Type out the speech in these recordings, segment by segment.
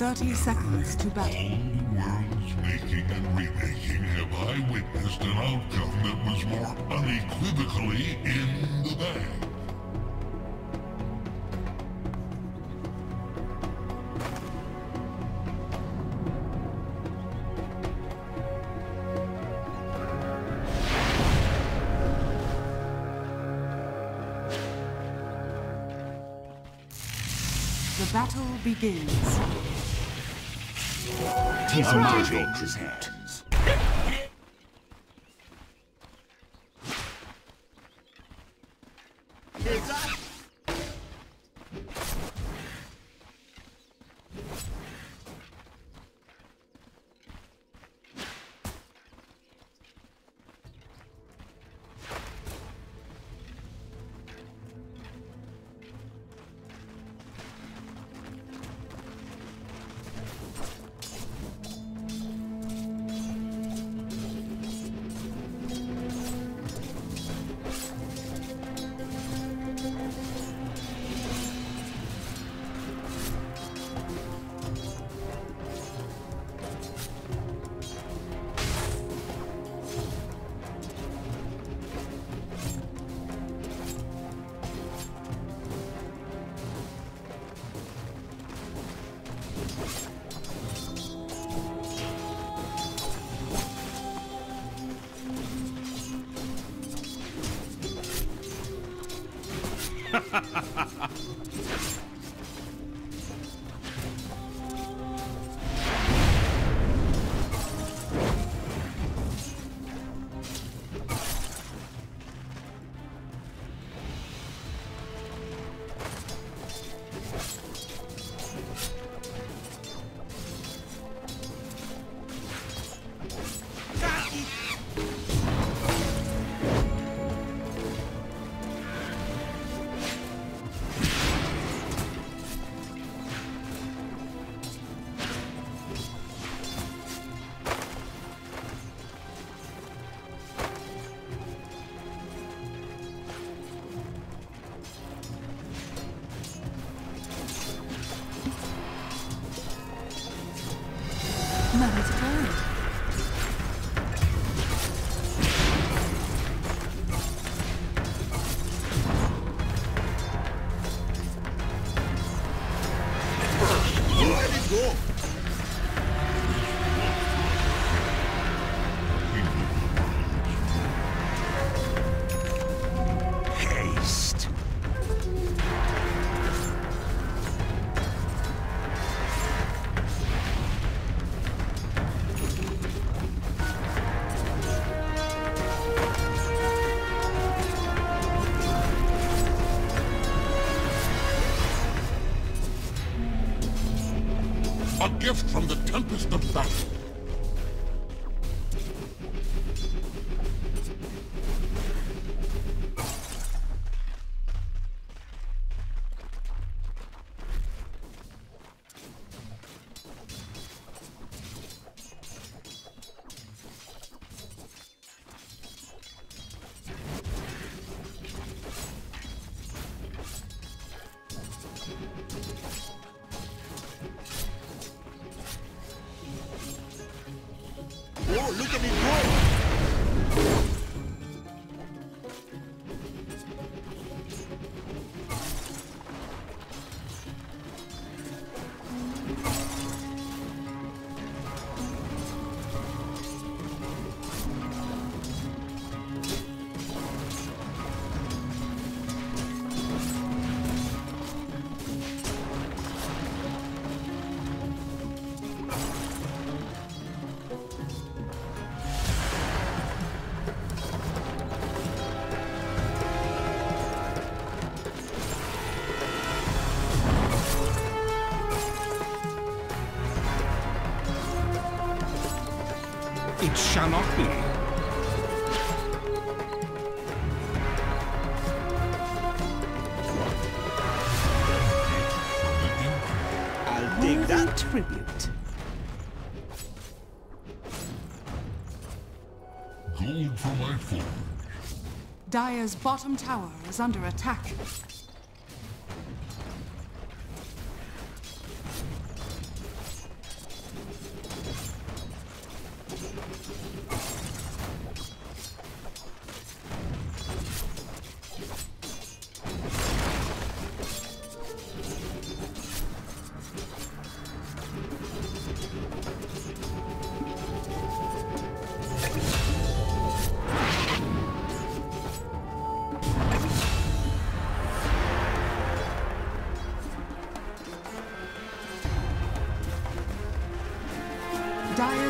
30 seconds to battle. All worlds making and remaking have I witnessed an outcome that was more unequivocally in the bag. The battle begins. Tis my tribute. A gift from the Tempest of Battle. Oh, look at me go! It shall not be. I'll take that. Tribute. Gold for my forge. Dire's bottom tower is under attack.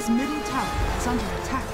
Dire's middle tower is under attack.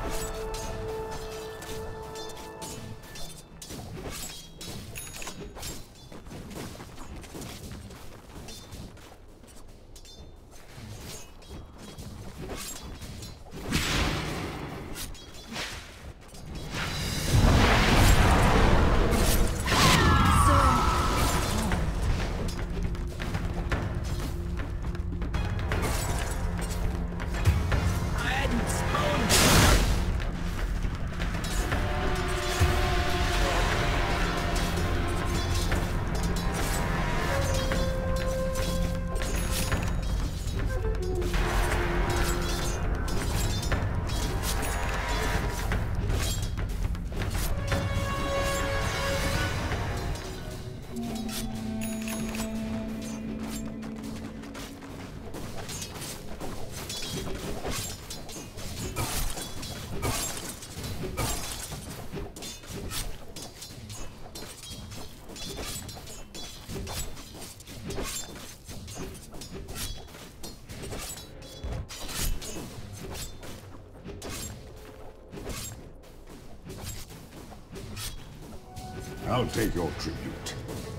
I'll take your tribute.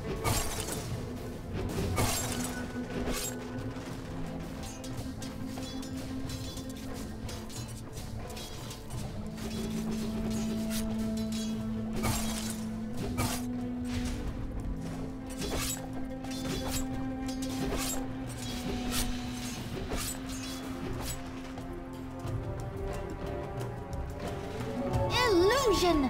Illusion!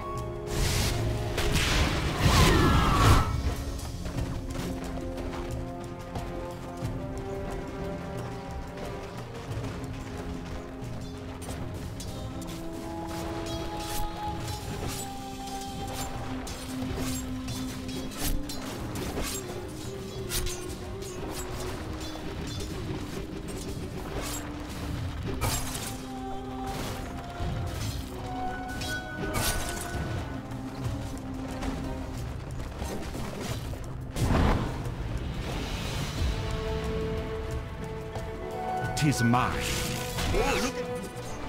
Tis mine. Oh, look at...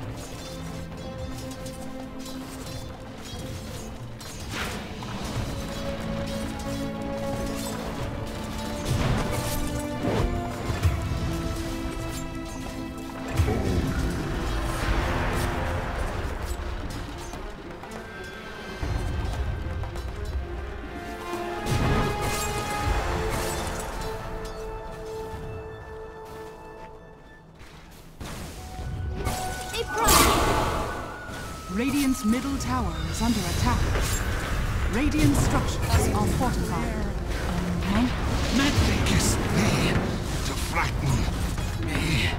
Radiant's middle tower is under attack. Radiant structures are fortified. Magic is me to frighten me.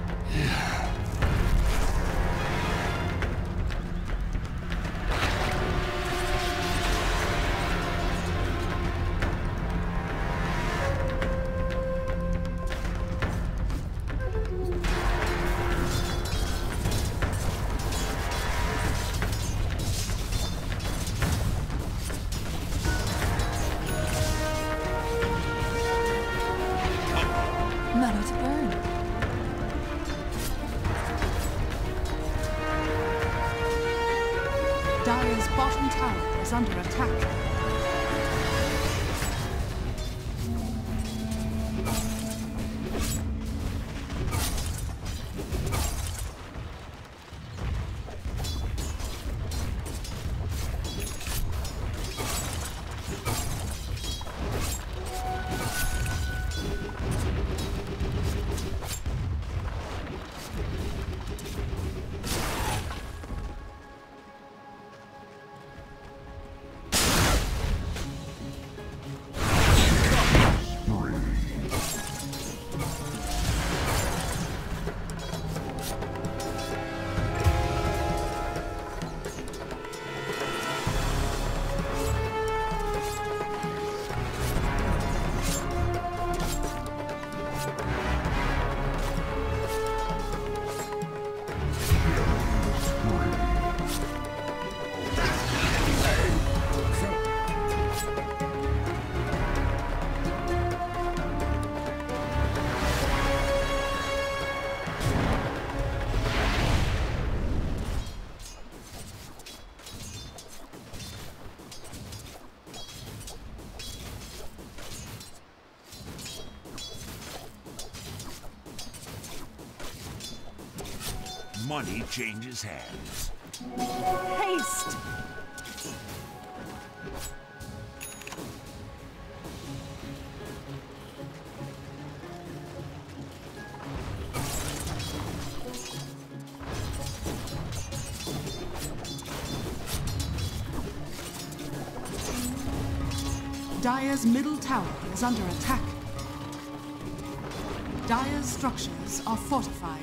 Mana to burn. Dire's bottom tower is under attack. money changes hands. Haste! Dire's middle tower is under attack. Dire's structures are fortified.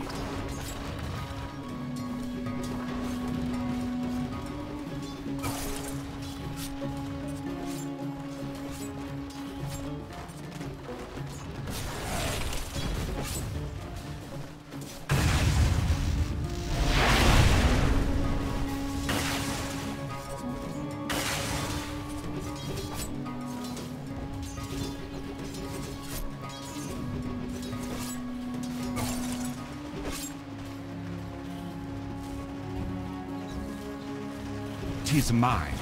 Tis mine.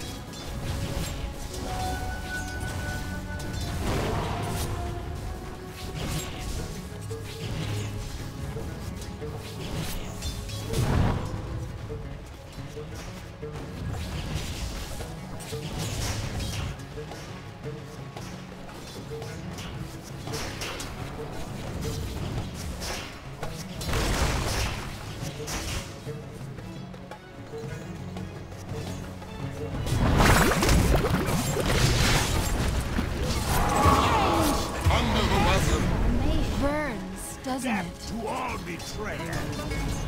Doesn't it? To all betrayers.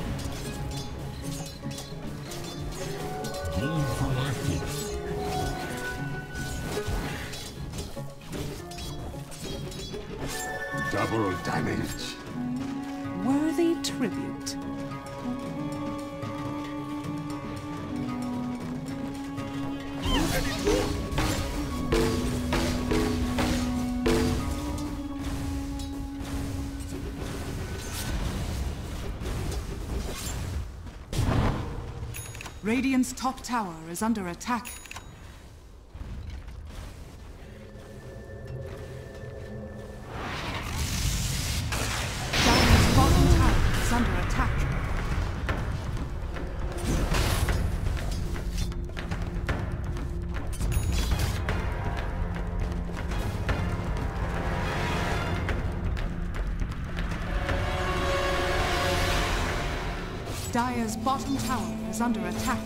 Hold for my foot. Double damage. Worthy tribute. Radiant's top tower is under attack. Dire's bottom tower is under attack. Dire's bottom tower is under attack.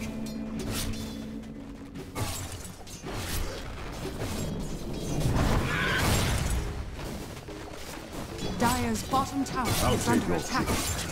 Dire's bottom tower is under attack.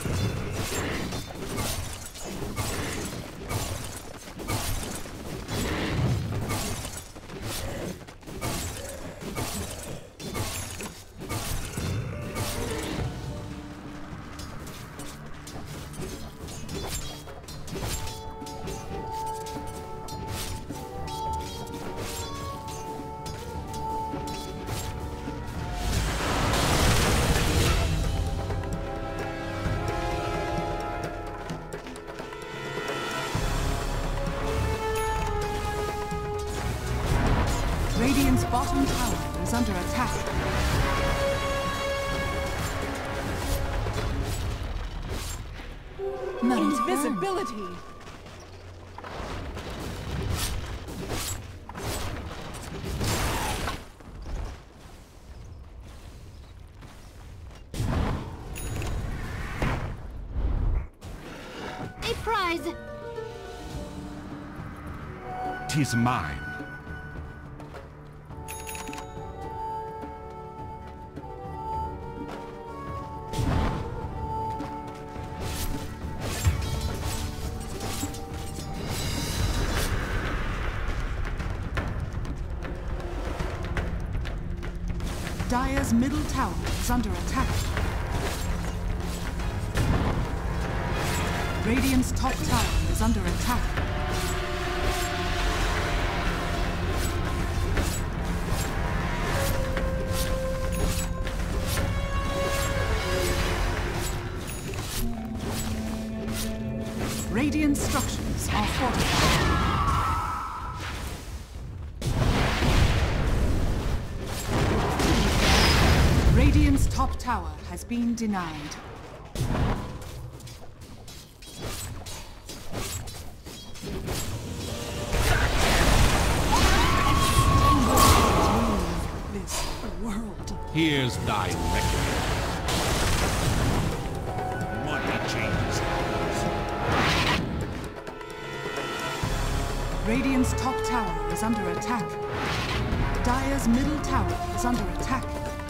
Radiant's bottom tower is under attack. Invisibility! A prize! 'Tis mine. Dire's middle tower is under attack. Radiant's top tower is under attack. Radiant structures are fortified. Radiant's top tower has been denied. Here's thy reckoning. Money changes. Radiant's top tower is under attack. Dire's middle tower is under attack.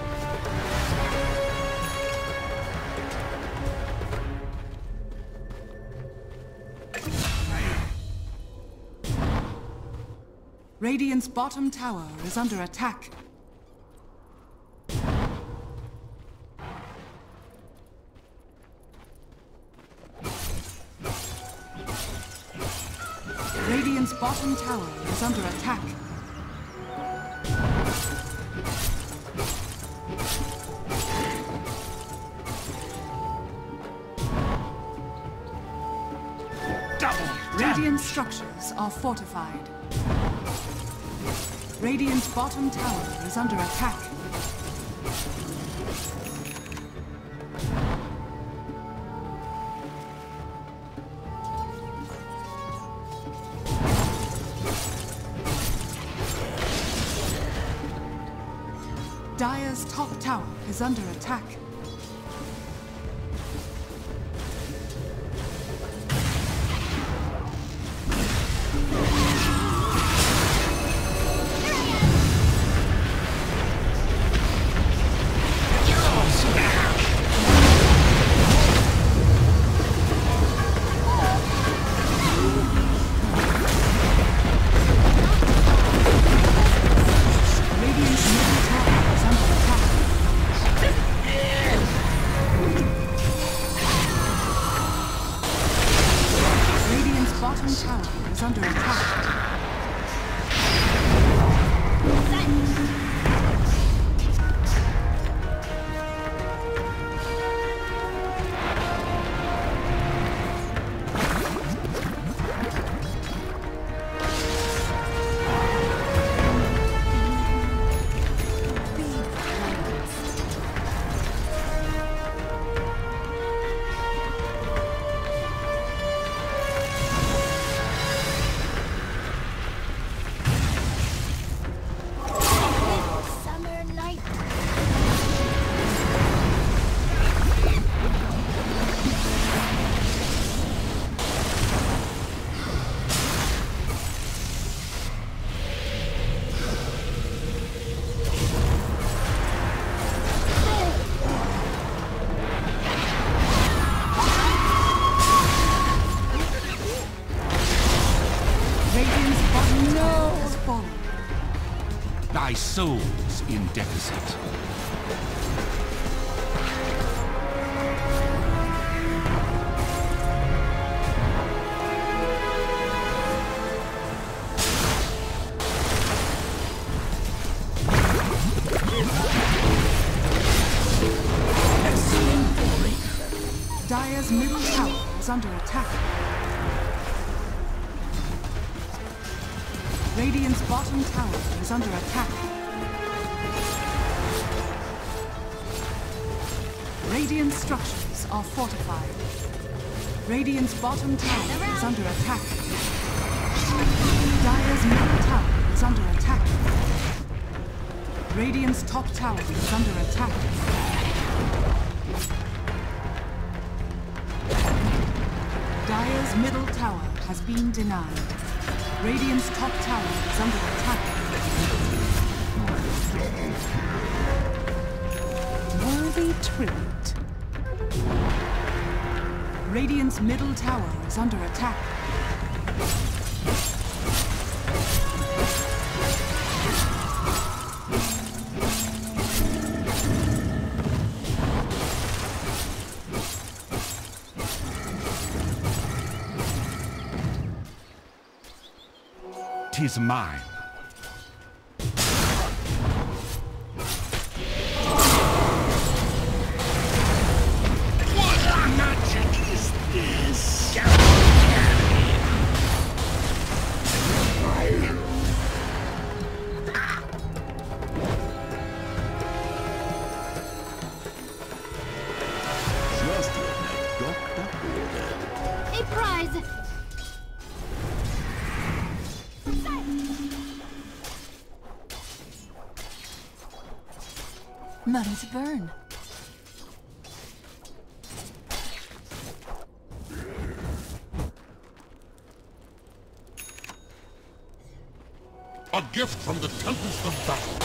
Radiant's bottom tower is under attack. Radiant's bottom tower is under attack. Radiant structures are fortified. Radiant's bottom tower is under attack. Dire's top tower is under attack. Bottom tower is under attack. Thy soul's in deficit. Dire's middle tower is under attack. Radiant's bottom tower is under attack. Radiant structures are fortified. Radiant's bottom tower is under attack. Dire's middle tower is under attack. Radiant's top tower is under attack. Dire's middle tower has been denied. Radiant's top tower is under attack. Worthy tribute. Radiant's middle tower is under attack. Tis mine. What magic is this? Just what the doctor ordered. A prize! None to burn. A gift from the Tempest of Battle.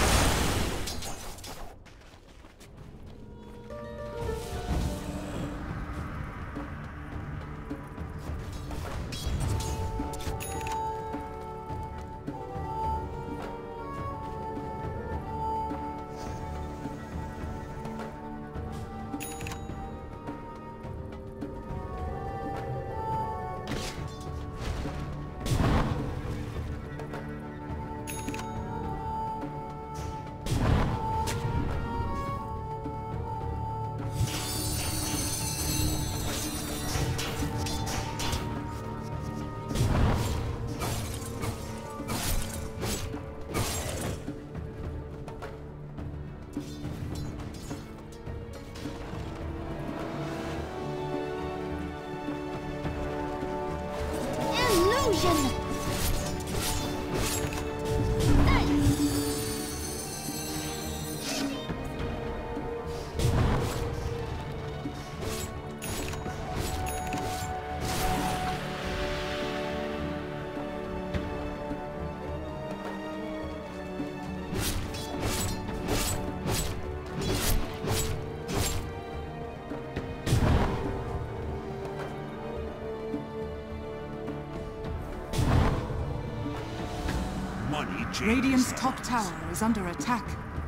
Illusion! Radiant's top tower is under attack.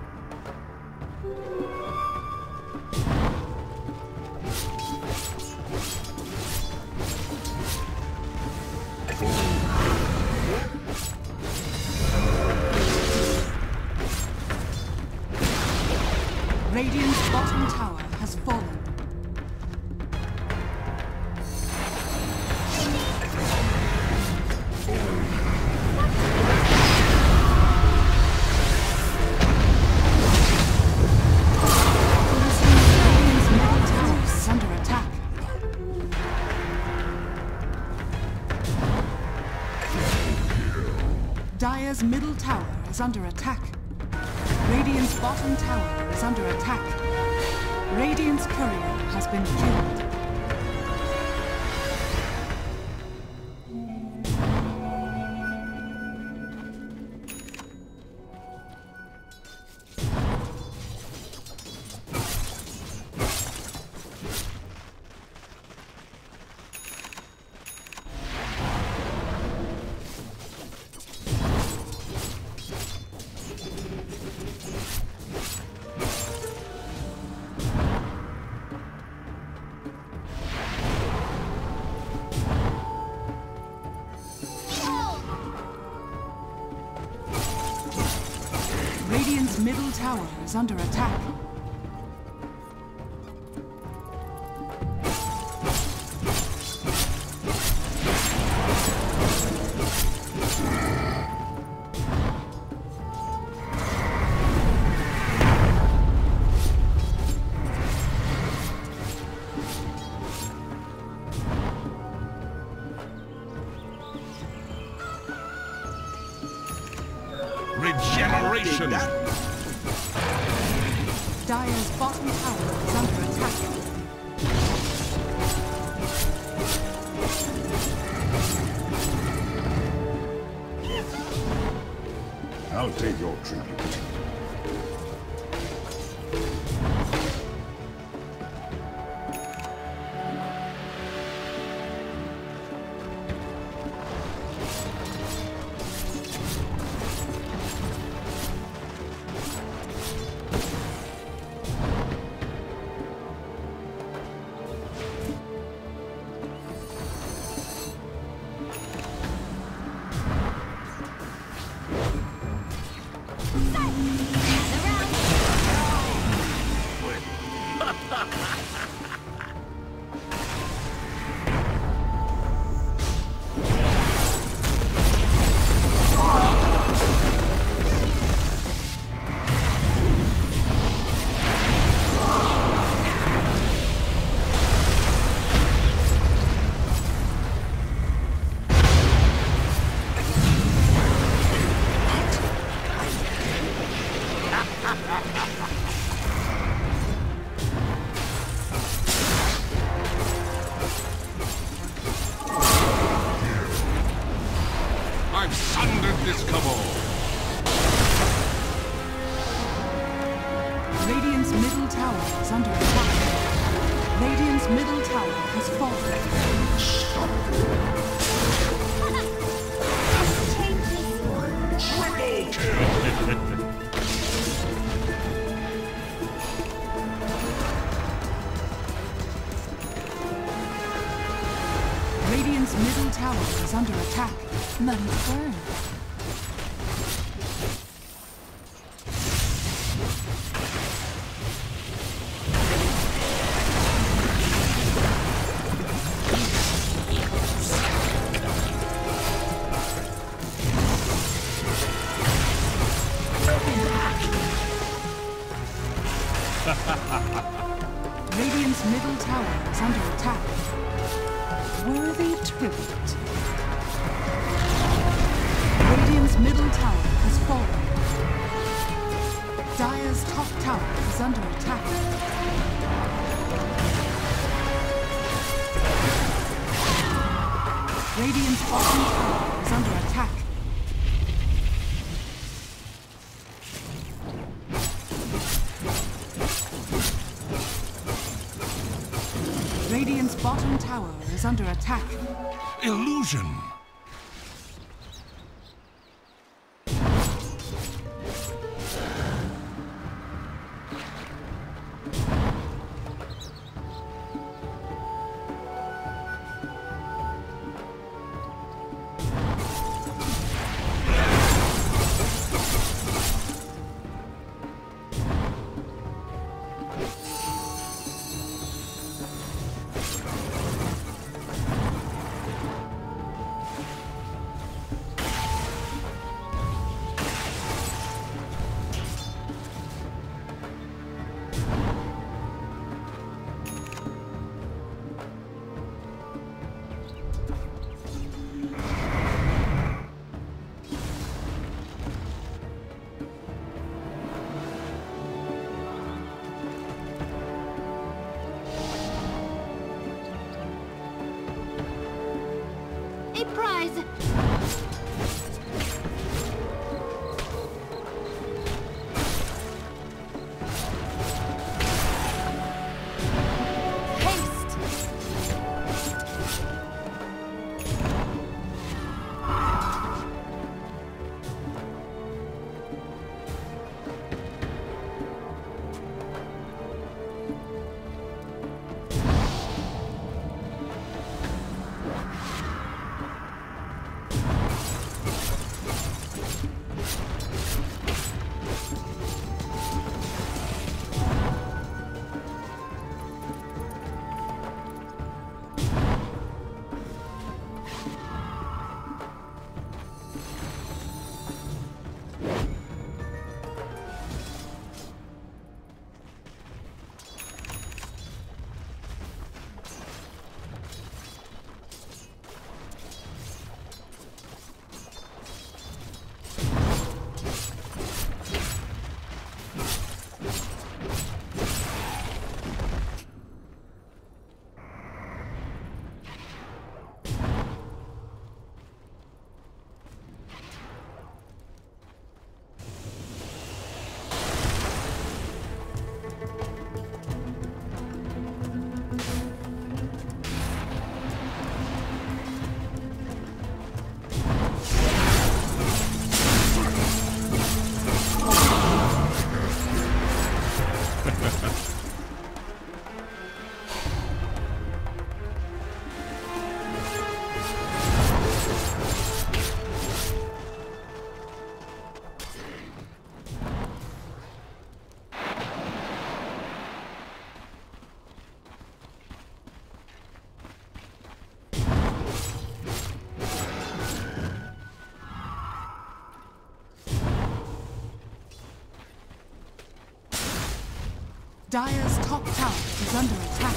Radiant's bottom tower has fallen. Dire's middle tower is under attack. Radiant's bottom tower is under attack. Radiant's courier has been killed. Radiant's middle tower is under attack. Regeneration! Dire's bottom tower is under attack. I'll take your tribute. Unbreakable! Radiant's middle tower is under attack. Radiant's middle tower has fallen. Triple kill! Radiant's middle tower is under attack. Let it burn. Radiant's middle tower is under attack. Worthy tribute. Radiant's middle tower has fallen. Dire's top tower is under attack. Radiant's bottom tower is under attack. Radiant's bottom tower is under attack. Illusion! A prize! Haste! Dire's top tower is under attack.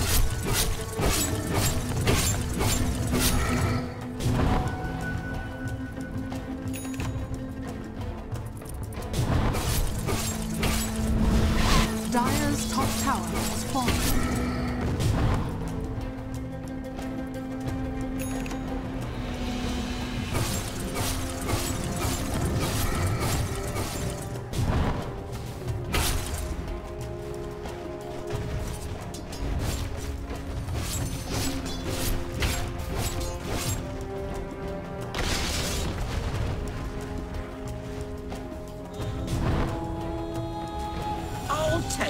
Dire's top tower has fallen.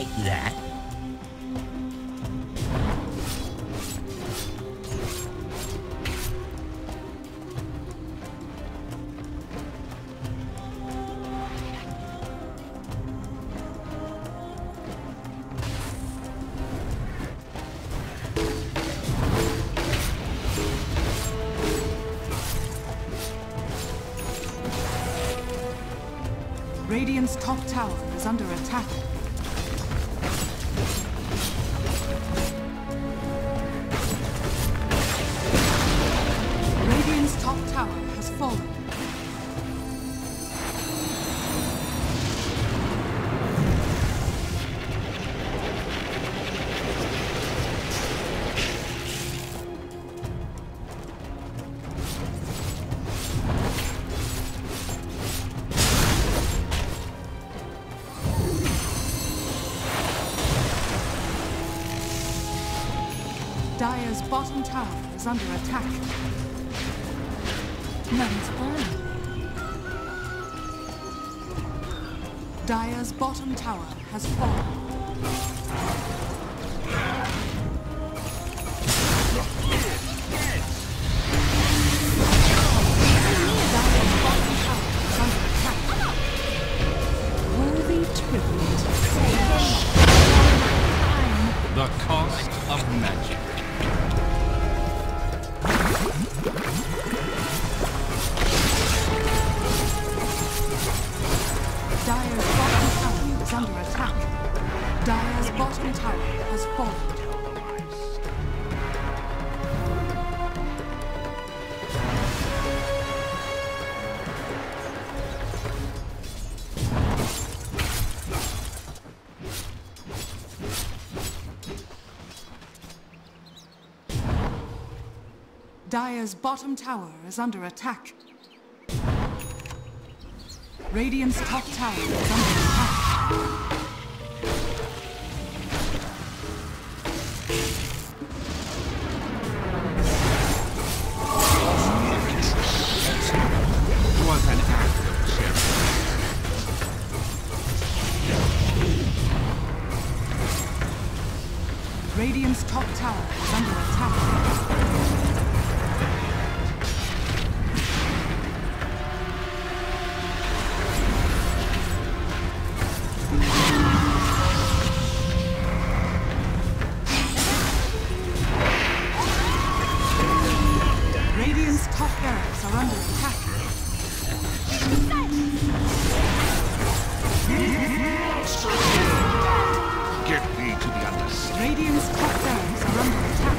like that. Radiant's top tower is under attack. Radiant's top tower has fallen. Dire's bottom tower is under attack. Nuns burn. Dire's bottom tower has fallen. Dire's bottom tower is under attack. Worthy tribute. The cost of magic. Dire's bottom tower is under attack. Dire's bottom tower has fallen. Dire's bottom tower is under attack. Radiant's top tower is under attack. It was an act of charity. Radiant's top tower is under attack. Radiant's top barracks are under attack. Get me to the underside. Radiant's top barracks are under attack.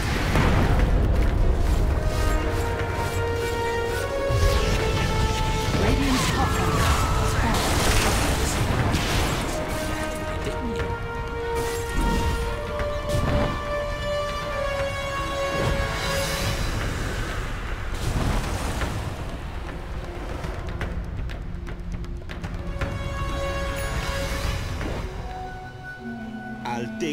Radiant's top barracks has I'll take.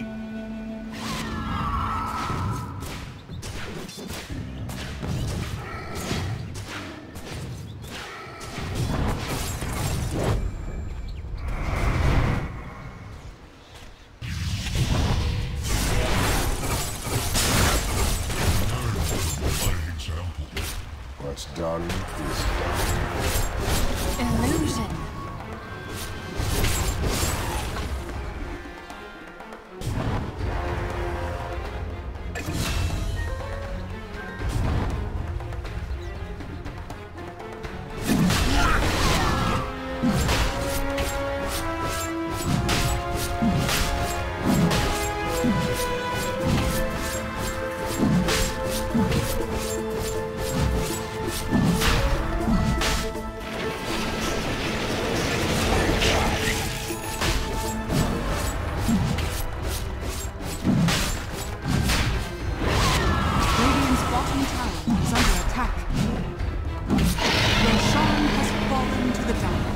What's done is done. Illusion. Radiant's bottom tower is under attack. Roshan has fallen to the dark.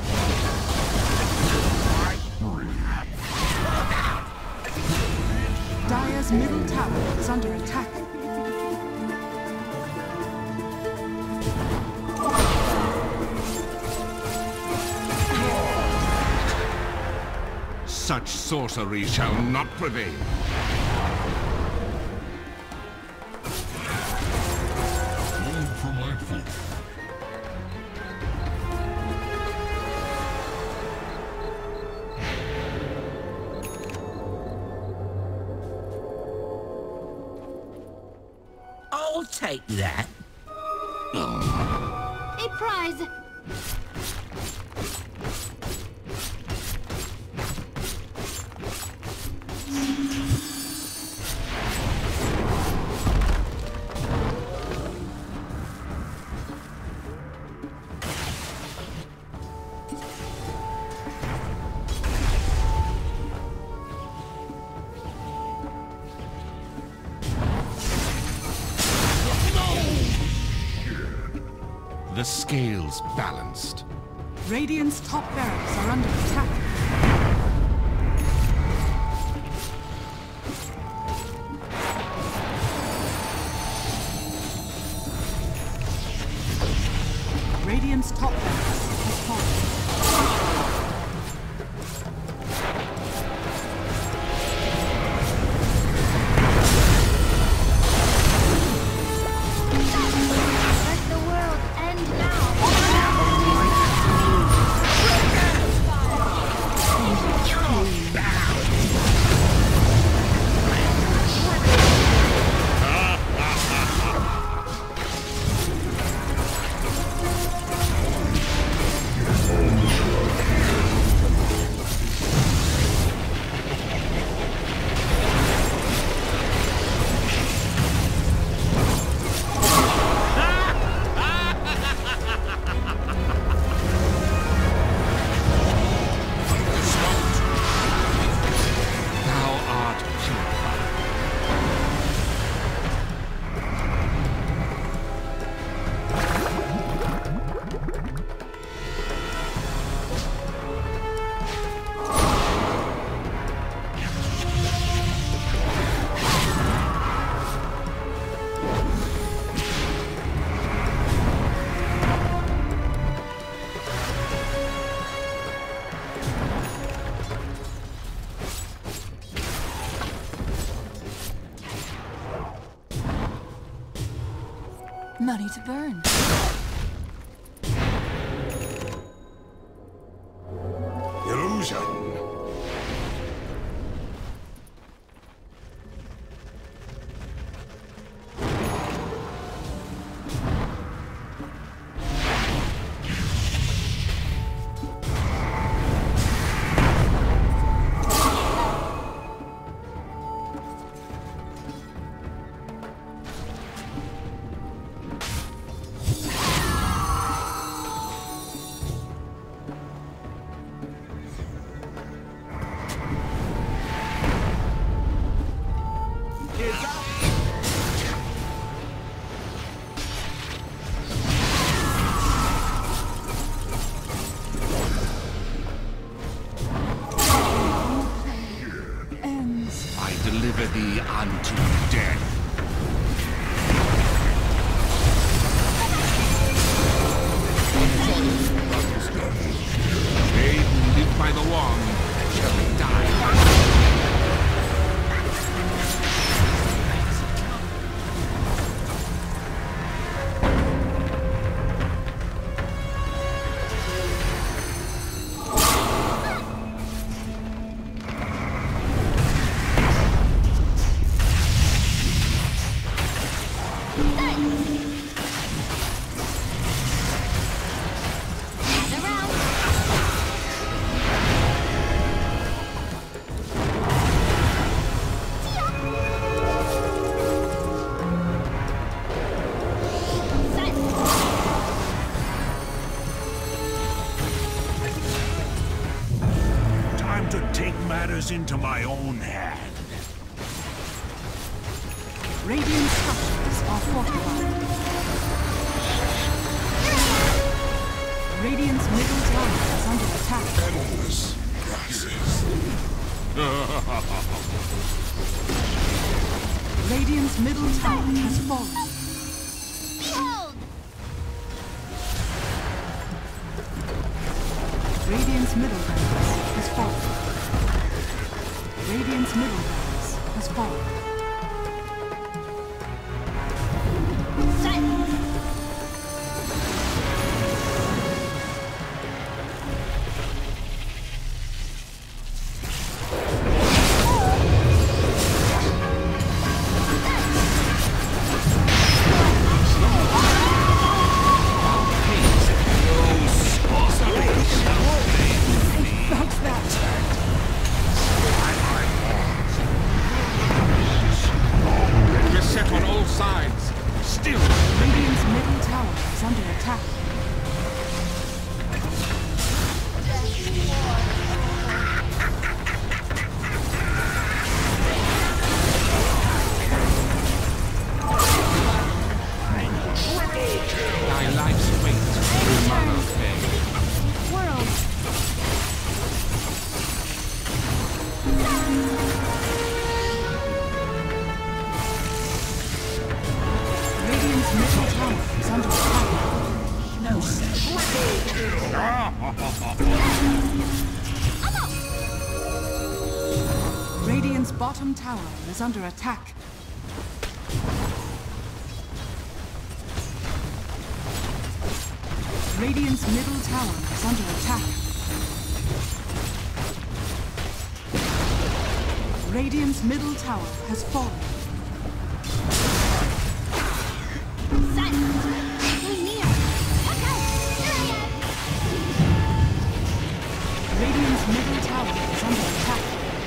Dire's middle tower is under attack. Such sorcery shall not prevail. Food for my food. I'll take that. A prize. The scales balanced. Radiant's top barracks are under attack. Radiant's top barracks has fallen. Let the world end now. Thou art purified. Money to burn. Illusion. Ends. I deliver thee unto death. They who live by the wand shall die. Time to take matters into my own hand. Radiant structures are fortified. Radiant's middle tower is under attack. Endless grasses. Radiant's middle tower has fallen. Behold! Radiant's middle barracks has fallen. Radiant's middle barracks has fallen. Silence. Beset on all sides. Still, Radiant's middle tower is under attack. thy life's fate, Mother Faye. World. Radiant's middle tower is under attack. Radiant's bottom tower is under attack. Radiant's middle tower is under attack. Radiant's middle tower has fallen. Silence. We're near. Look out. Radiant's middle tower is under attack.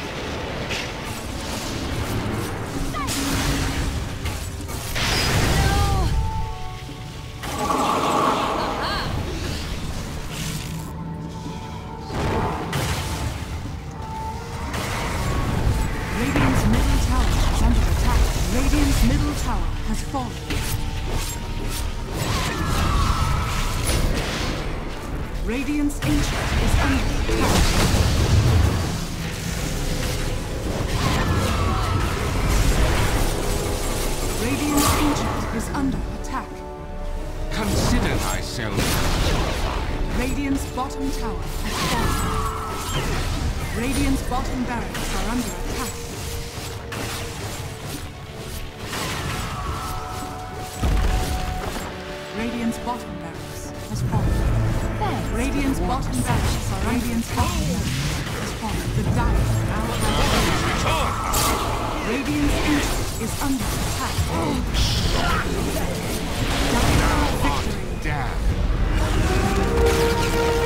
Radiant's middle tower is under attack. Radiant's middle tower has fallen. Radiant's ancient is under attack. Radiant's ancient is under attack. Consider thyself justified. Radiant's bottom tower has fallen. Radiant's bottom barracks are under attack. Radiant's bottom barracks has fallen. Radiant's bottom barracks are Radiant's bottom barracks has fallen. The Dire now has fallen. Radiant's ancient is under attack. Dire victory. Damn.